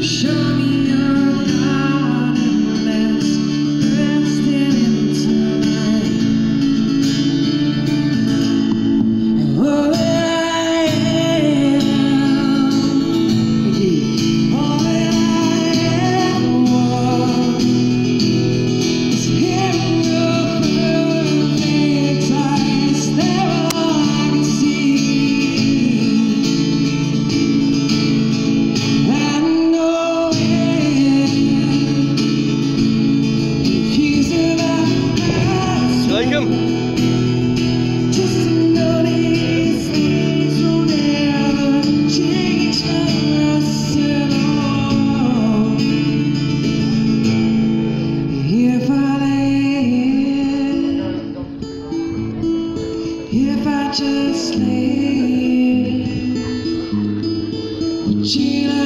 Show me your heart and let's rest in time. And all that I am, all that I ever want is hearing your perfect eyes. They're all I can see. Like him? Just to know these things will never change for us at all. If I just lay, would you